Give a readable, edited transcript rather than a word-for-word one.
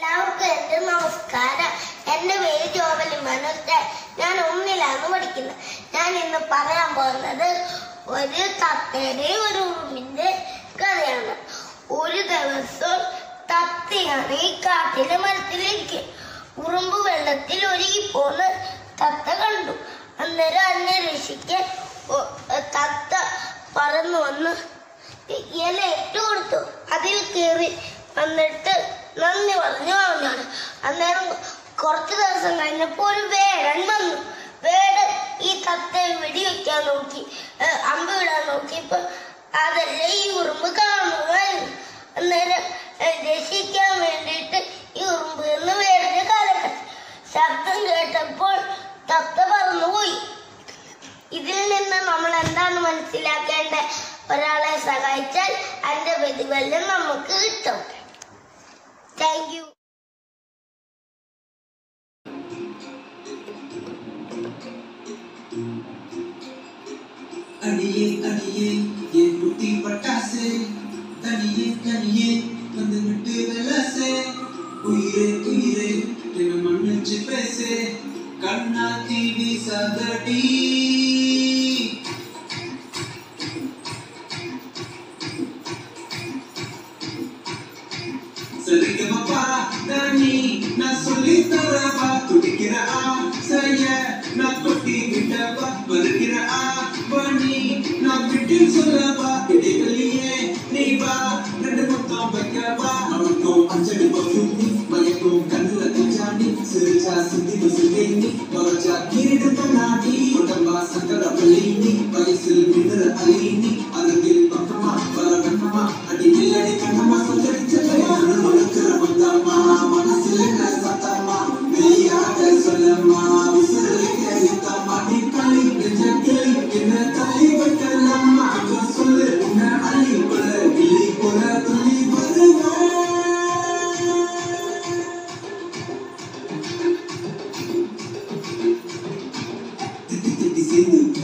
എല്ലാവർക്കും എൻ്റെ നമസ്കാരം. എൻ്റെ പേര് ജോവലി മനോജ്. ഞാൻ ഒന്നിലാണ് പഠിക്കുന്നത്. ഞാൻ ഇന്ന് പറയാൻ പോകുന്നത് ഒരു തത്തയുടെയും ഒരു ഉറുമ്പിന്റെ കഥയാണ്. ഒരു ദിവസം തത്തയാണ് ഈ കാട്ടിലെ മരത്തിലേക്ക്. ഉറുമ്പ് വെള്ളത്തിൽ ഒഴുകി പോന്ന തത്ത കണ്ടു. അന്നേരം അതിനെ രക്ഷിക്കാൻ തത്ത പറന്നു വന്ന് ഇല ഇട്ട് കൊടുത്തു. അതിൽ കയറി വന്നിട്ട് നന്ദി പറഞ്ഞു വാങ്ങാണ്. അന്നേരം കുറച്ചു ദിവസം കഴിഞ്ഞപ്പോൾ ഒരു വേടൻ വന്നു. വേടൻ ഈ തത്തയെ വെടിവെക്കാൻ നോക്കി, അമ്പ് വിടാൻ നോക്കിയപ്പോ അതെല്ലാം ഈ ഉറുമ്പ് കാണുമായിരുന്നു. അന്നേരം രക്ഷിക്കാൻ വേണ്ടിയിട്ട് ഈ ഉറുമ്പ് എന്ന് വേടന്റെ കാലത്ത് ശബ്ദം കേട്ടപ്പോൾ തത്ത പറന്നുപോയി. ഇതിൽ നിന്ന് നമ്മൾ എന്താണ് മനസ്സിലാക്കേണ്ടത്? ഒരാളെ സഹായിച്ചാൽ അതിന്റെ പ്രതിഫലം നമുക്ക് കിട്ടും. Thank you. அடியே அடியே என் குட்டி பட்டாசே, தனியே தனியே வந்து விட்டு வெலாசே, உயிரே உயிரே என்ன மன்னிச்சு பேசே, கண்ணாத்தி வீசாதடி. சரிகமப்பா தனி நான் சொல்லி தரவா, துடிக்கிற ஆசைய நான் கொட்டி விட்டவா, வருகிற ஆவணி நான் விட்டு சொல்லவா, இடைவெளியே நீ வா, ரெண்டு முத்தம் வைக்கவா. அவனுக்கும் அஞ்சடி பசுமி மயக்கும் கண்ணுல கஞ்சாடி, சிரிச்சா சிந்தி முசுகேனி மொரச்சா கீரிடு கண்ணாடி, உடம்பா சங்கர பள்ளினி வயசில் விடுற அலினி, அருகில் பக்கமா வர கண்ணமா அடி நில்லடி கண்ணமா சொல்லடிச்சலையா மனசுல வந்தம்மா, மனசுல சத்தம்மா வெளியாக சொல்லம்மா, உசுரை கேட்டம்மா நீ களி நெஞ்ச கிளி என்ன தள்ளி வைக்கலம்மா, சொல்லு உன்னை அள்ளி போல கிளி போல துள்ளி வருவேன். திட்டி திட்டி சேர்ந்து